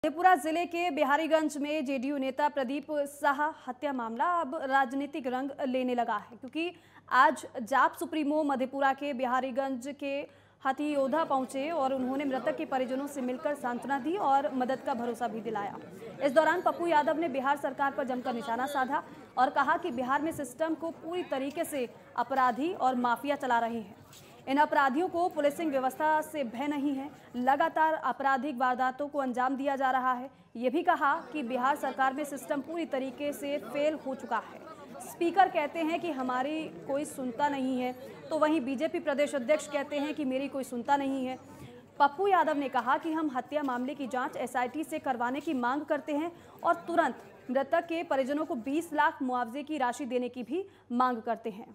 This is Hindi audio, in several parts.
मधेपुरा जिले के बिहारीगंज में जेडीयू नेता प्रदीप साह हत्या मामला अब राजनीतिक रंग लेने लगा है, क्योंकि आज जाप सुप्रीमो मधेपुरा के बिहारीगंज के हाथी योद्धा पहुंचे और उन्होंने मृतक के परिजनों से मिलकर सांत्वना दी और मदद का भरोसा भी दिलाया। इस दौरान पप्पू यादव ने बिहार सरकार पर जमकर निशाना साधा और कहा कि बिहार में सिस्टम को पूरी तरीके से अपराधी और माफिया चला रहे हैं। इन अपराधियों को पुलिसिंग व्यवस्था से भय नहीं है, लगातार आपराधिक वारदातों को अंजाम दिया जा रहा है। ये भी कहा कि बिहार सरकार में सिस्टम पूरी तरीके से फेल हो चुका है। स्पीकर कहते हैं कि हमारी कोई सुनता नहीं है, तो वहीं बीजेपी प्रदेश अध्यक्ष कहते हैं कि मेरी कोई सुनता नहीं है। पप्पू यादव ने कहा कि हम हत्या मामले की जांच एसआईटी से करवाने की मांग करते हैं और तुरंत मृतक के परिजनों को 20 लाख मुआवजे की राशि देने की भी मांग करते हैं।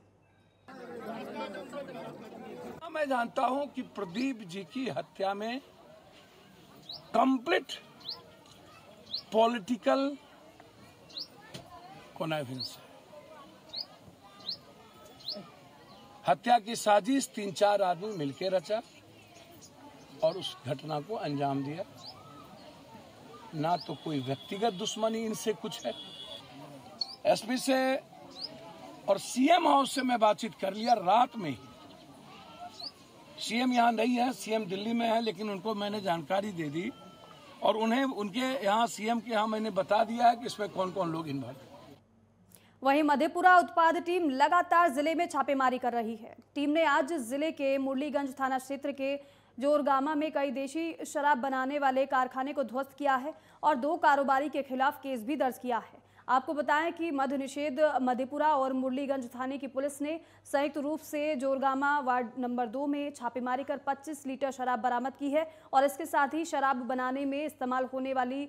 मैं जानता हूं कि प्रदीप जी की हत्या में कंप्लीट पॉलिटिकल कॉन्निवेंस है। हत्या की साजिश 3-4 आदमी मिलकर रचा और उस घटना को अंजाम दिया। ना तो कोई व्यक्तिगत दुश्मनी इनसे कुछ है। एसपी से और सीएम हाउस से मैं बातचीत कर लिया रात में ही। सीएम यहाँ नहीं है, सीएम दिल्ली में है, लेकिन उनको मैंने जानकारी दे दी और उन्हें उनके यहाँ सीएम के यहाँ मैंने बता दिया है कि इसमें कौन कौन लोग इन्वॉल्व हैं। वहीं मधेपुरा उत्पाद टीम लगातार जिले में छापेमारी कर रही है। टीम ने आज जिले के मुरलीगंज थाना क्षेत्र के जोरगामा में कई देशी शराब बनाने वाले कारखाने को ध्वस्त किया है और 2 कारोबारी के खिलाफ केस भी दर्ज किया है। आपको बताएं कि मद्य निषेध मधेपुरा और मुरलीगंज थाने की पुलिस ने संयुक्त रूप से जोरगामा वार्ड नंबर 2 में छापेमारी कर 25 लीटर शराब बरामद की है और इसके साथ ही शराब बनाने में इस्तेमाल होने वाली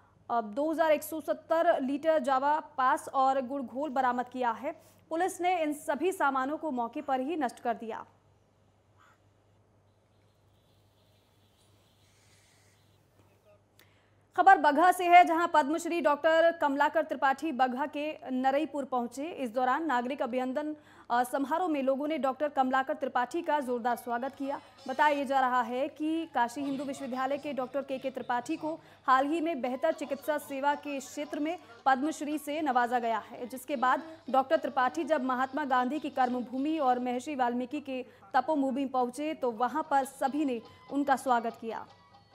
2170 लीटर जावा पास और गुड़ घोल बरामद किया है। पुलिस ने इन सभी सामानों को मौके पर ही नष्ट कर दिया। खबर बगहा से है, जहां पद्मश्री डॉक्टर कमलाकर त्रिपाठी बगहा के नरईपुर पहुंचे। इस दौरान नागरिक अभिनंदन समारोह में लोगों ने डॉक्टर कमलाकर त्रिपाठी का जोरदार स्वागत किया। बताया जा रहा है कि काशी हिंदू विश्वविद्यालय के डॉक्टर के त्रिपाठी को हाल ही में बेहतर चिकित्सा सेवा के क्षेत्र में पद्मश्री से नवाजा गया है, जिसके बाद डॉक्टर त्रिपाठी जब महात्मा गांधी की कर्मभूमि और महर्षि वाल्मीकि के तपोभूमि पहुंचे तो वहां पर सभी ने उनका स्वागत किया।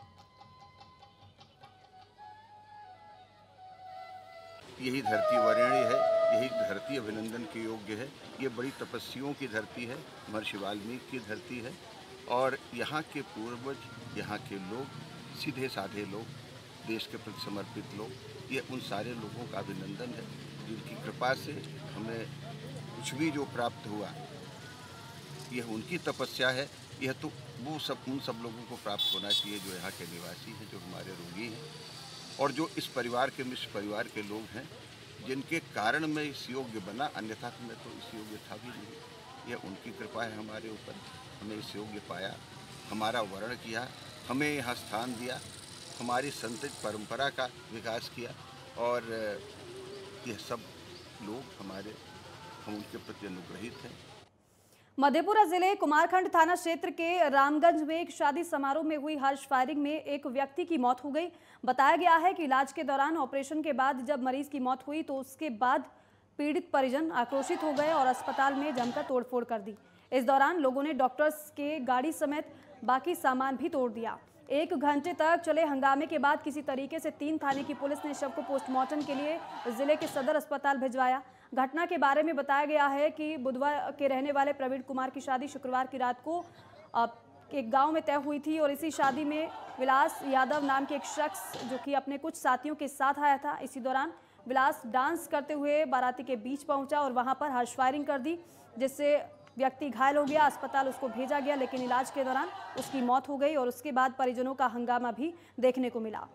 यही धरती वरेण्य है, यही धरती अभिनंदन के योग्य है। ये बड़ी तपस्वियों की धरती है, महर्षि वाल्मीकि की धरती है और यहाँ के पूर्वज, यहाँ के लोग, सीधे साधे लोग, देश के प्रति समर्पित लोग, ये उन सारे लोगों का अभिनंदन है जिनकी कृपा से हमें कुछ भी जो प्राप्त हुआ, यह उनकी तपस्या है। यह तो वो सब उन सब लोगों को प्राप्त होना चाहिए जो यहाँ के निवासी हैं, जो हमारे रोगी हैं और जो इस परिवार के मिश्र परिवार के लोग हैं, जिनके कारण मैं इस योग्य बना, अन्यथा तो मैं तो इस योग्य था भी नहीं। यह उनकी कृपा है हमारे ऊपर, हमें इस योग्य पाया, हमारा वर्ण किया, हमें यहाँ स्थान दिया, हमारी संतति परंपरा का विकास किया और यह सब लोग हमारे, हम उनके प्रति अनुग्रहित हैं। मधेपुरा जिले कुमारखंड थाना क्षेत्र के रामगंज में एक शादी समारोह में हुई हर्ष फायरिंग में एक व्यक्ति की मौत हो गई। बताया गया है कि इलाज के दौरान ऑपरेशन के बाद जब मरीज की मौत हुई तो उसके बाद पीड़ित परिजन आक्रोशित हो गए और अस्पताल में जमकर तोड़फोड़ कर दी। इस दौरान लोगों ने डॉक्टर्स के गाड़ी समेत बाकी सामान भी तोड़ दिया। 1 घंटे तक चले हंगामे के बाद किसी तरीके से 3 थाने की पुलिस ने शव को पोस्टमार्टम के लिए जिले के सदर अस्पताल भिजवाया। घटना के बारे में बताया गया है कि बुधवार के रहने वाले प्रवीण कुमार की शादी शुक्रवार की रात को एक गांव में तय हुई थी और इसी शादी में विलास यादव नाम के एक शख्स जो कि अपने कुछ साथियों के साथ आया था। इसी दौरान विलास डांस करते हुए बाराती के बीच पहुंचा और वहां पर हर्ष फायरिंग कर दी, जिससे व्यक्ति घायल हो गया। अस्पताल उसको भेजा गया, लेकिन इलाज के दौरान उसकी मौत हो गई और उसके बाद परिजनों का हंगामा भी देखने को मिला।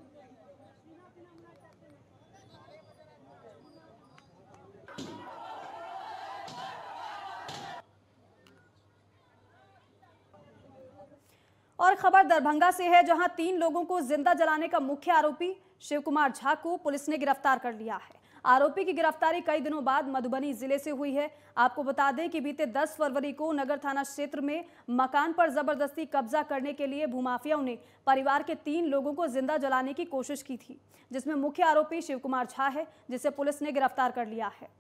और खबर दरभंगा से है, जहां 3 लोगों को जिंदा जलाने का मुख्य आरोपी शिव कुमार झा को पुलिस ने गिरफ्तार कर लिया है। आरोपी की गिरफ्तारी कई दिनों बाद मधुबनी जिले से हुई है। आपको बता दें कि बीते 10 फरवरी को नगर थाना क्षेत्र में मकान पर जबरदस्ती कब्जा करने के लिए भूमाफियाओं ने परिवार के 3 लोगों को जिंदा जलाने की कोशिश की थी, जिसमें मुख्य आरोपी शिव कुमार झा है, जिसे पुलिस ने गिरफ्तार कर लिया है।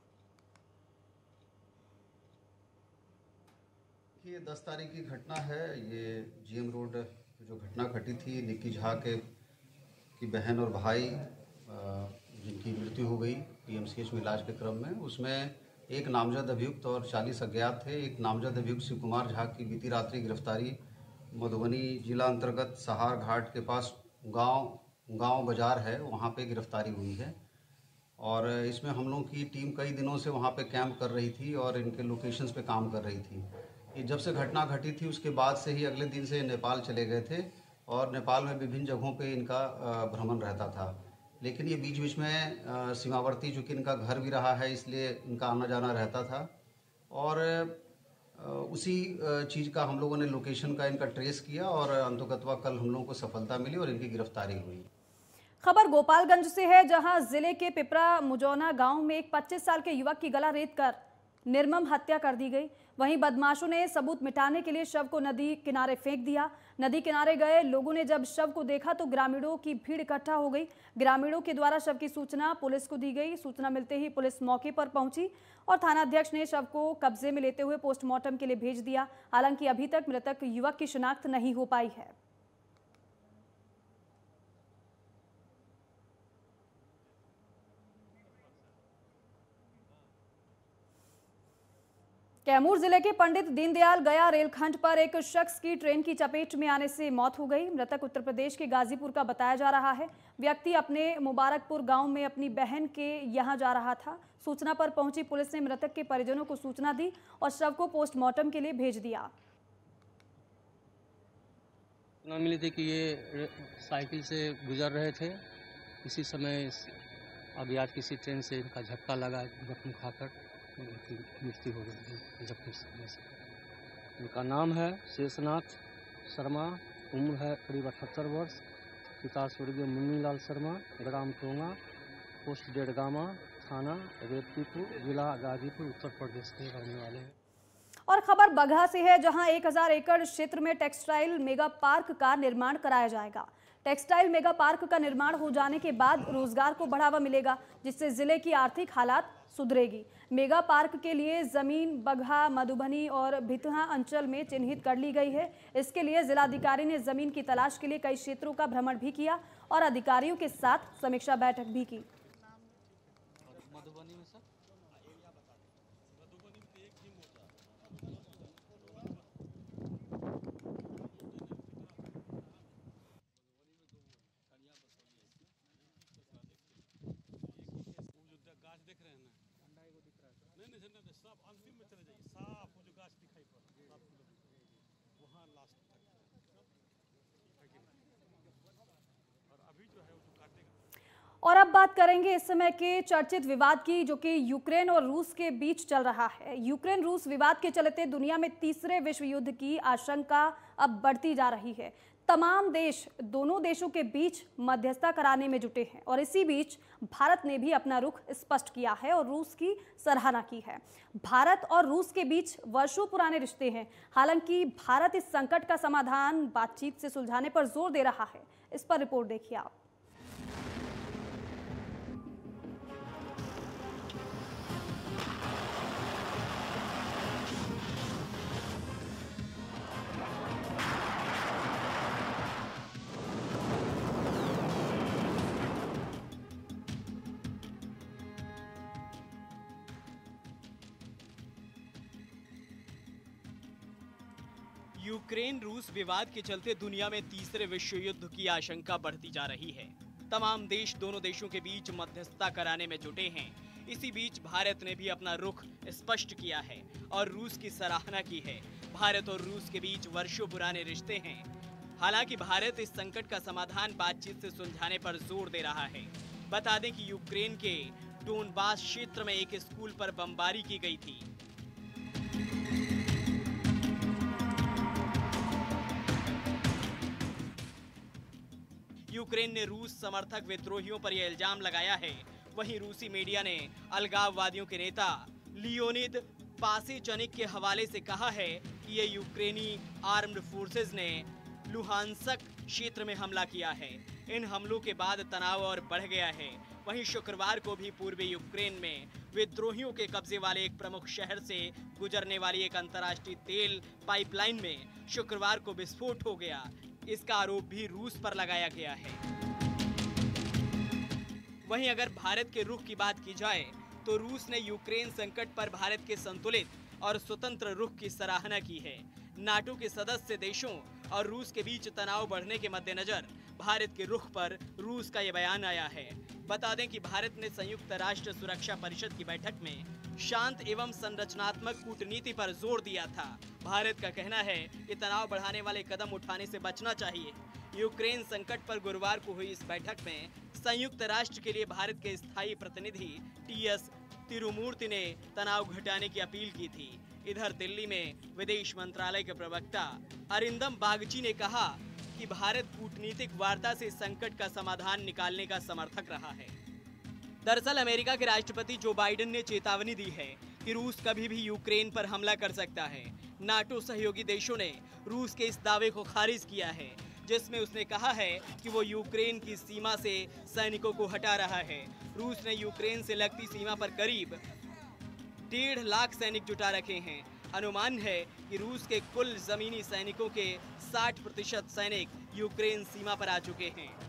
ये 10 तारीख की घटना है। ये जीएम रोड जो घटना घटी थी, निक्की झा की बहन और भाई जिनकी मृत्यु हो गई पीएमसीएच में इलाज के क्रम में, उसमें एक नामजद अभियुक्त और 40 अज्ञात थे। एक नामजद अभियुक्त शिव कुमार झा की बीती रात्रि गिरफ्तारी मधुबनी जिला अंतर्गत सहार घाट के पास गांव बाजार है, वहां पे गिरफ्तारी हुई है। और इसमें हम लोगों की टीम कई दिनों से वहां पे कैंप कर रही थी और इनके लोकेशंस पे काम कर रही थी। ये जब से घटना घटी थी उसके बाद से ही अगले दिन से नेपाल चले गए थे और नेपाल में विभिन्न जगहों पे इनका भ्रमण रहता था। लेकिन ये बीच बीच में सीमावर्ती, चूँकि इनका घर भी रहा है, इसलिए इनका आना जाना रहता था। और उसी चीज़ का हम लोगों ने लोकेशन का इनका ट्रेस किया और अंततः कल हम लोगों को सफलता मिली और इनकी गिरफ्तारी हुई। खबर गोपालगंज से है, जहां जिले के पिपरा मुजौना गांव में एक 25 साल के युवक की गला रेत कर निर्मम हत्या कर दी गई। वहीं बदमाशों ने सबूत मिटाने के लिए शव को नदी किनारे फेंक दिया। नदी किनारे गए लोगों ने जब शव को देखा तो ग्रामीणों की भीड़ इकट्ठा हो गई। ग्रामीणों के द्वारा शव की सूचना पुलिस को दी गई। सूचना मिलते ही पुलिस मौके पर पहुंची और थानाध्यक्ष ने शव को कब्जे में लेते हुए पोस्टमार्टम के लिए भेज दिया। हालांकि अभी तक मृतक युवक की शिनाख्त नहीं हो पाई है। कैमूर जिले के पंडित दीनदयाल गया रेलखंड पर एक शख्स की ट्रेन की चपेट में आने से मौत हो गई। मृतक उत्तर प्रदेश के गाजीपुर का बताया जा रहा है। व्यक्ति अपने मुबारकपुर गांव में अपनी बहन के यहां जा रहा था। सूचना पर पहुंची पुलिस ने मृतक के परिजनों को सूचना दी और शव को पोस्टमार्टम के लिए भेज दिया। सूचना मिली थी कि ये साइकिल से गुजर रहे थे, इसी समय अज्ञात किसी ट्रेन से इनका झटका लगा, जख्म खाकर मृत्यु हो गई। जख्म से इनका नाम है शेषनाथ शर्मा, उम्र है करीब 78 वर्ष। पिता स्वर्गीय मुन्नीलाल शर्मा, ग्राम टोंगा, पोस्ट डेडगामा, थाना रेवतीपुर, जिला गाजीपुर, उत्तर प्रदेश के रहने वाले हैं। और खबर बगहा से है, जहां 1000 एकड़ क्षेत्र में टेक्सटाइल मेगा पार्क का निर्माण कराया जाएगा। टेक्सटाइल मेगा पार्क का निर्माण हो जाने के बाद रोजगार को बढ़ावा मिलेगा, जिससे जिले की आर्थिक हालात सुधरेगी। मेगा पार्क के लिए जमीन बगहा, मधुबनी और भितहा अंचल में चिन्हित कर ली गई है। इसके लिए जिलाधिकारी ने जमीन की तलाश के लिए कई क्षेत्रों का भ्रमण भी किया और अधिकारियों के साथ समीक्षा बैठक भी की। और अब बात करेंगे इस समय के चर्चित विवाद की, जो कि यूक्रेन और रूस के बीच चल रहा है। यूक्रेन रूस विवाद के चलते दुनिया में तीसरे विश्व युद्ध की आशंका अब बढ़ती जा रही है। तमाम देश दोनों देशों के बीच मध्यस्थता कराने में जुटे हैं और इसी बीच भारत ने भी अपना रुख स्पष्ट किया है और रूस की सराहना की है। भारत और रूस के बीच वर्षों पुराने रिश्ते हैं। हालांकि भारत इस संकट का समाधान बातचीत से सुलझाने पर जोर दे रहा है। इस पर रिपोर्ट देखिए आप। यूक्रेन रूस विवाद के चलते दुनिया में तीसरे विश्व युद्ध की आशंका बढ़ती जा रही है। तमाम देश दोनों देशों के बीच मध्यस्थता कराने में जुटे हैं। इसी बीच भारत ने भी अपना रुख स्पष्ट किया है और रूस की सराहना की है। भारत और रूस के बीच वर्षों पुराने रिश्ते हैं। हालांकि भारत इस संकट का समाधान बातचीत से सुलझाने पर जोर दे रहा है। बता दें कि यूक्रेन के डोनबास क्षेत्र में एक स्कूल पर बमबारी की गई थी। यूक्रेन ने रूस समर्थक विद्रोहियों पर यह इल्जाम लगाया है वहीं रूसी मीडिया ने अलगाववादियों के नेता लियोनिद पासेचनिक के हवाले से कहा है कि ये यूक्रेनी आर्म्ड फोर्सेज ने लुहानस्क क्षेत्र में हमला किया है। इन हमलों के बाद तनाव और बढ़ गया है। वहीं शुक्रवार को भी पूर्वी यूक्रेन में विद्रोहियों के कब्जे वाले एक प्रमुख शहर से गुजरने वाली एक अंतर्राष्ट्रीय तेल पाइपलाइन में शुक्रवार को विस्फोट हो गया। इसका आरोप भी रूस पर लगाया गया है। वहीं अगर भारत के रुख की बात की जाए तो रूस ने यूक्रेन संकट पर भारत के संतुलित और स्वतंत्र रुख की सराहना की है। नाटो के सदस्य देशों और रूस के बीच तनाव बढ़ने के मद्देनजर भारत के रुख पर रूस का ये बयान आया है। बता दें कि भारत ने संयुक्त राष्ट्र सुरक्षा परिषद की बैठक में शांत एवं संरचनात्मक कूटनीति पर जोर दिया था। भारत का कहना है कि तनाव बढ़ाने वाले कदम उठाने से बचना चाहिए। यूक्रेन संकट पर गुरुवार को हुई इस बैठक में संयुक्त राष्ट्र के लिए भारत के स्थायी प्रतिनिधि टीएस तिरुमूर्ति ने तनाव घटाने की अपील की थी। इधर दिल्ली में विदेश मंत्रालय के प्रवक्ता अरिंदम बागची ने कहा कि भारत कूटनीतिक वार्ता से संकट का समाधान निकालने का समर्थक रहा है। दरअसल अमेरिका के राष्ट्रपति जो बाइडेन ने चेतावनी दी है कि रूस कभी भी यूक्रेन पर हमला कर सकता है। नाटो सहयोगी देशों ने रूस के इस दावे को खारिज किया है, जिसमें उसने कहा है कि वो यूक्रेन की सीमा से सैनिकों को हटा रहा है। रूस ने यूक्रेन से लगती सीमा पर करीब 1.5 लाख सैनिक जुटा रखे हैं। अनुमान है कि रूस के कुल जमीनी सैनिकों के 60% सैनिक यूक्रेन सीमा पर आ चुके हैं।